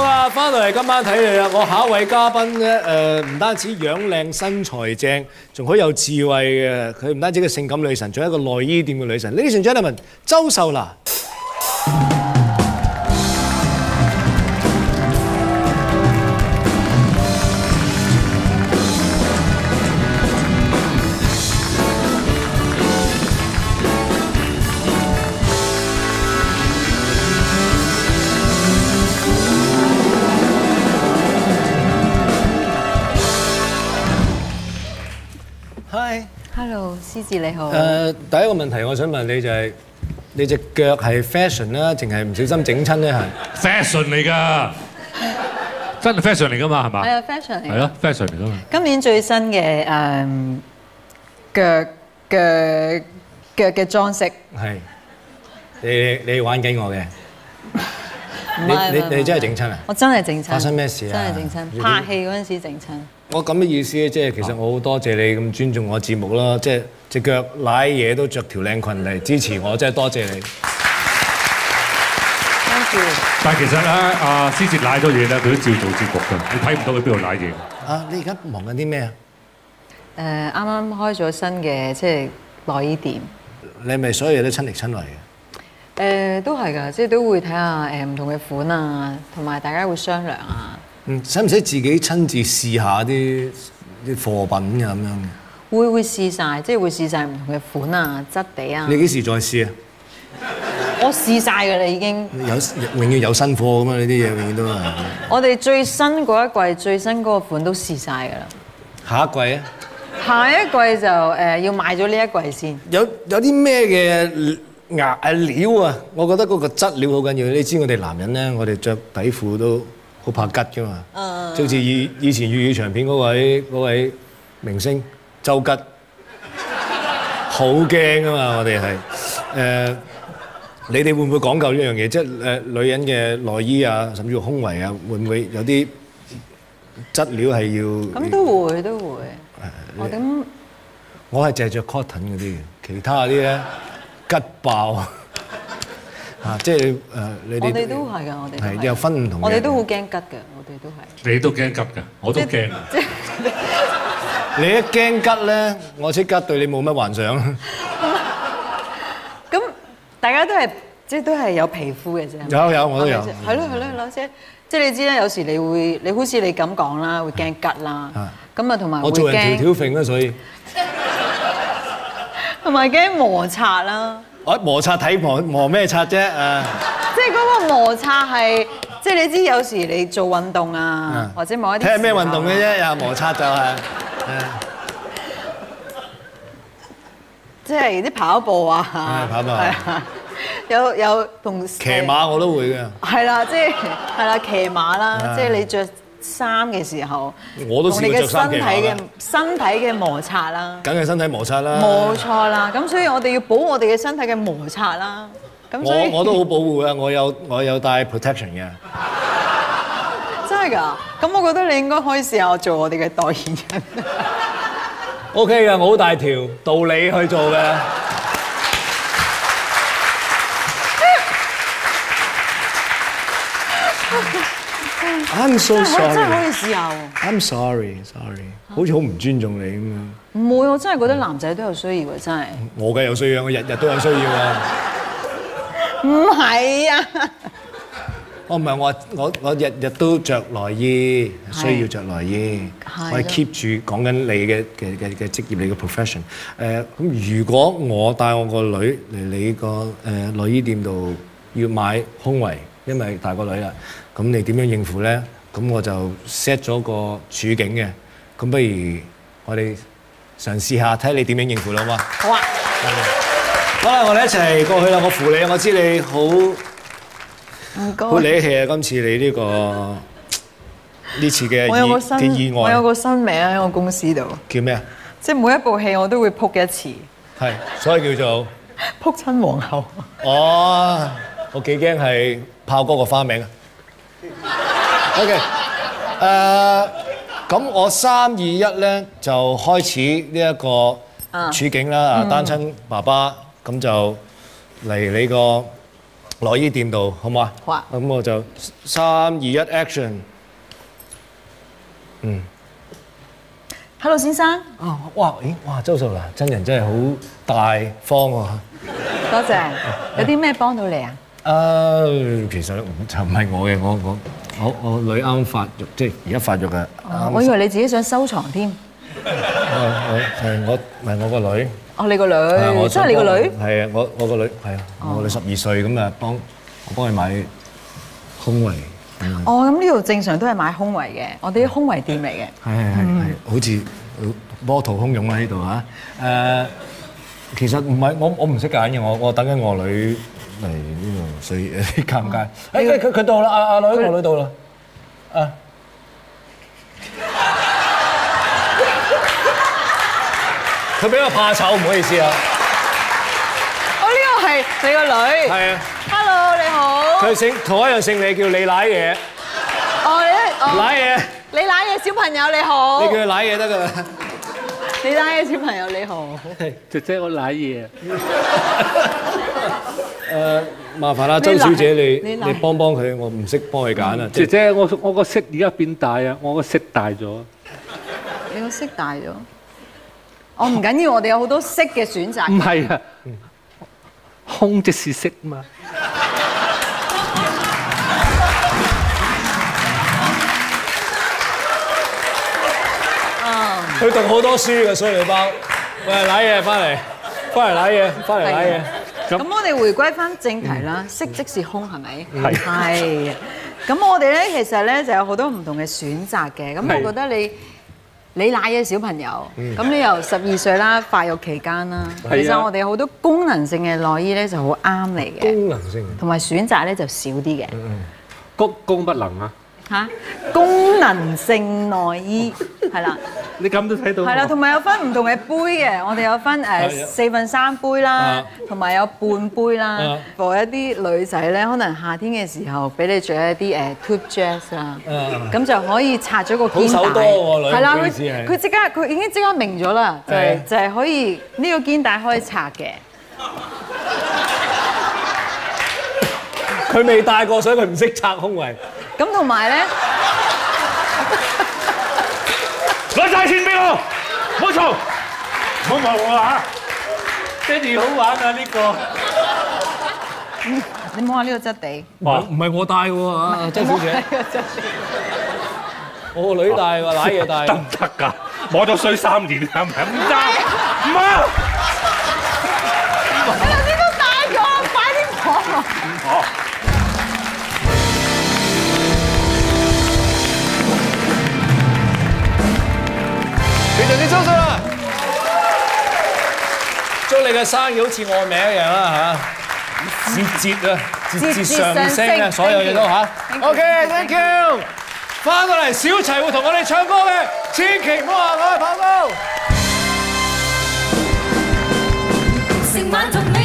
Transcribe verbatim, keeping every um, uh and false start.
啦，翻到嚟今晚睇你啦。我下一位嘉賓咧，誒唔單止樣靚身材正，仲好有智慧嘅。佢唔單止係個性感女神，仲係一個內衣店嘅女神。Ladies and gentlemen，周秀娜。 Hello， 思治你好。 誒，第一個問題我想問你就係，你隻腳係 fashion 啦，定係唔小心整親咧？係 fashion 嚟㗎，真係 fashion 嚟㗎嘛？係嘛？ 係啊 ，fashion 嚟。 係咯 ，fashion 嚟㗎嘛。 今年最新嘅誒腳腳腳嘅裝飾。 係。你你玩緊我嘅？你你你真係整親啊？ 我真係整親。發生咩事啊？ 真係整親，拍戲嗰陣時整親。 我咁嘅意思咧，即係其實我好多謝你咁尊重我節目啦，即係隻腳舐嘢都着條靚裙嚟支持我，真係多謝你。 跟住， 但係其實咧，阿思哲舐咗嘢咧，佢都照做節目㗎，你睇唔到佢邊度舐嘢。 啊，你而家忙緊啲咩啊？ 誒，啱啱開咗新嘅即係內衣店。 你係咪所有嘢都親力親為嘅？ 誒，都係㗎，即係都會睇下誒唔同嘅款啊，同埋大家會商量啊。 嗯，使唔使自己親自試下啲啲貨品㗎咁樣嘅？ 會會試晒，即係會試晒唔同嘅款啊、質地啊。 你幾時再試啊？ 我試晒㗎啦，已經。 有永遠有新貨㗎嘛？呢啲嘢永遠都係。 我哋最新嗰一季最新嗰個款都試晒㗎啦。 下一季啊？ 下一季就誒、呃、要買咗呢一季先。有有啲咩嘅牙誒料啊？我覺得嗰個質料好緊要。你知我哋男人咧，我哋着底褲都好怕吉㗎嘛， 嗯、 就好似以以前粵語長片嗰位嗰位明星周吉，好驚㗎嘛！我哋係誒，你哋會唔會講究呢樣嘢？即係誒、呃、女人嘅內衣啊，甚至乎胸圍啊，會唔會有啲質料係要？ 咁都會都會。我咁我係淨係着 cotton 嗰啲嘅，其他嗰啲咧吉爆。啊！即係誒，你哋我哋都係㗎，我哋係有分唔同嘅。 我哋都好驚吉㗎，我哋都係。 你都驚吉㗎，我都驚。 即係你一驚吉咧，我即刻對你冇乜幻想。 咁大家都係即係都係有皮膚嘅啫。 有有我都有。 係咯係咯係咯，即係即係你知啦，有時你會你好似你咁講啦，會驚吉啦。咁啊同埋會驚。 我做人條條揈啦，所以。 同埋驚摩擦啦。 我摩擦睇磨磨咩擦啫？誒， 即係嗰個摩擦係，即係你知有時你做運動啊，或者某一啲睇下咩運動嘅啫，又摩擦就係， 即係啲跑步啊， 跑步， 有有同騎馬我都會嘅， 係啦，即係係啦，騎馬啦，即係你着衫嘅時候， 我都試過着衫騎馬啦。 同你嘅身體嘅身體嘅摩擦啦， 梗係身體摩擦啦。 冇錯啦，咁所以我哋要保護我哋嘅身體嘅摩擦啦。咁所以我我都好保護嘅，我有我有帶 protection 嘅。 真係㗎？咁我覺得你應該可以試下我做我哋嘅代言人。 O K 嘅，我好大條，道理去做嘅。I'm so sorry。 真係可以試下喎。 I'm sorry, sorry。好似好唔尊重你咁樣。 唔會，我真係覺得男仔都有需要嘅，真係。 我梗係有需要，我日日都有需要啊。 唔係啊。 我唔係我我我日日都着內衣，需要着內衣。我係 keep 住講緊你嘅嘅嘅嘅職業，你嘅 profession。誒咁，如果我帶我個女嚟你個誒內衣店度要買胸圍，因為大個女啦。咁你點樣應付咧？咁我就 set 咗個處境嘅。咁不如我哋嘗試下睇下你點樣應付啦，好嘛？ 好啊。 好啦，我哋一齊過去啦。我扶你，我知你好唔該。 好理氣啊！今次你呢個呢次嘅意意外。 我有個新名喺我公司度。 叫咩啊？ 即係每一部戲我都會撲一次。 係，所以叫做撲親皇后。 哦，我幾驚係炮哥個花名啊！OK， 誒、uh, 咁我三二一咧就開始呢一個處境啦，啊、uh, 單親爸爸咁就嚟你個內衣店度，好嘛？ 好啊。 咁我就三二一 action。嗯。 Hello 先生。 啊，哇，咦，哇，周秀娜真人真係好大方喎。 多謝。有啲咩幫到你啊？ 誒，其實就唔係我嘅，我我我我女啱發育，即係而家發育嘅。 我以為你自己想收藏添。 我我係我唔係我個女。 哦，你個女，真係你個女？ 係啊，我我個女係啊，我個女十二歲咁啊，幫我幫佢買胸圍。 哦，咁呢度正常都係買胸圍嘅，我哋啲胸圍店嚟嘅。 係係係係，好似波濤洶湧啊呢度嚇。誒，其實唔係我我唔識揀嘅，我我等緊我女嚟呢度，所以有啲尷尬。誒佢佢到啦，阿阿女我女到啦。啊！佢比較怕醜，唔好意思啊。 哦，呢個係你個女。 係啊。 Hello，你好。 佢姓同我一樣姓李，叫李奶嘢。 哦，你奶嘢。 李奶嘢小朋友你好。 你叫佢奶嘢得㗎啦。 李奶嘢小朋友你好。 姐姐我奶嘢。 誒，麻煩啦，周小姐你你幫幫佢，我唔識幫佢揀啊。 姐姐我我個色而家變大啊，我個色大咗。 你個色大咗？我唔緊要，我哋有好多色嘅選擇。 唔係啊，空即是色嘛。 佢讀好多書嘅衰女包，喂，攋嘢翻嚟，翻嚟攋嘢，翻嚟攋嘢。 咁我哋回歸翻正題啦，色即是空係咪？ 係。 係。咁我哋咧其實咧就有好多唔同嘅選擇嘅，咁我覺得你。你奶嘅小朋友，咁、嗯、你由十二歲啦，發育期間啦，其實我哋好多功能性嘅內衣咧就好啱你嘅， 功能性， 同埋選擇咧就少啲嘅。 功功不能啊？ 嚇，功能性內衣係啦， 你咁都睇到？ 係啦，同埋有分唔同嘅杯嘅，我哋有分誒四分三杯啦，同埋有半杯啦。for 一啲女仔咧，可能夏天嘅時候俾你着一啲誒 tube dress 啦，咁就可以拆咗個肩帶。好手多喎，女。係啦，佢佢即刻佢已經即刻明咗啦，就係就係可以呢個肩帶可以拆嘅。 佢未戴過，所以佢唔識拆胸圍。 咁同埋咧， 攞曬錢俾我，唔好嘈，唔好望我嚇。爹哋好玩啊呢個。 嗯，你摸下呢個質地。 哇，唔係我戴喎嚇，周小姐。我個女戴喎，攋嘢戴。 得唔得㗎？摸咗水三年係咪？唔得，唔好。 你頭先都戴咗，快啲摸。唔摸。 非常之周秀啦！祝你嘅生意好似我名一樣啦嚇，節節啊，節節上升啊，所有嘢都嚇。OK，thank you。翻到嚟，小齊會同我哋唱歌嘅，千祈唔好話我係跑高。成晚同